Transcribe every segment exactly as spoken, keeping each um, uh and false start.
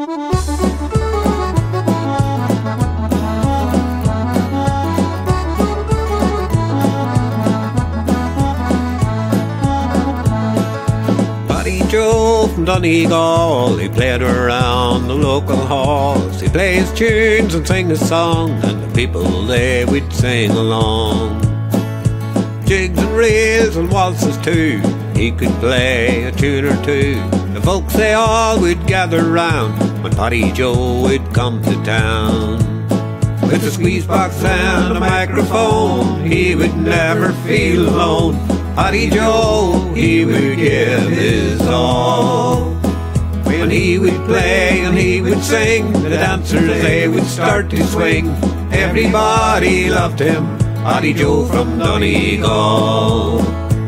Paddy Joe from Donegal, he played around the local halls. He plays tunes and sing a song, and the people they would sing along. Jigs and reels and waltzes too, he could play a tune or two. The folks they all would gather round when Paddy Joe would come to town. With a squeeze box and a microphone, he would never feel alone. Paddy Joe, he would give his all. When he would play and he would sing, the dancers they would start to swing. Everybody loved him, Paddy Joe from Donegal.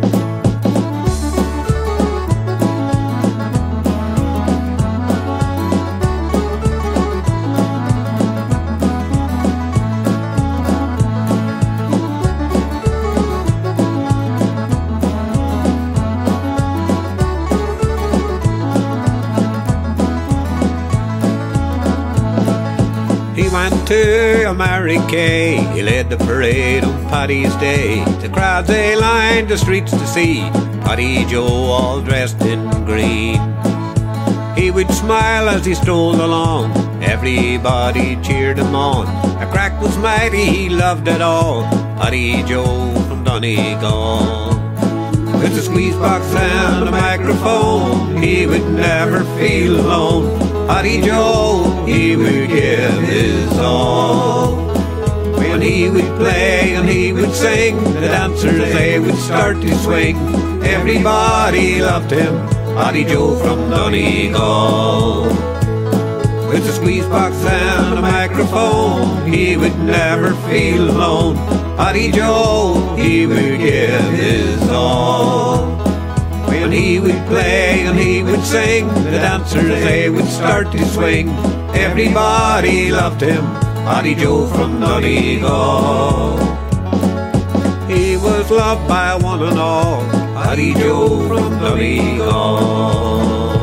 He went to America, he led the parade on Paddy's Day. The crowds they lined the streets to see Paddy Joe all dressed in green. He would smile as he strolled along, everybody cheered him on. A crack was mighty, he loved it all, Paddy Joe from Donegal. With a squeeze box and a microphone, he would never feel alone. Paddy Joe, he would give his all. When he would play and he would sing, the dancers they would start to swing. Everybody loved him, Paddy Joe from Donegal. With a squeeze box and a microphone, he would never feel alone. Paddy Joe, he would give his all. When he would play and he would sing, the dancers they would start to swing. Everybody loved him, Paddy Joe from Donegal. He was loved by one and all, Paddy Joe from Donegal.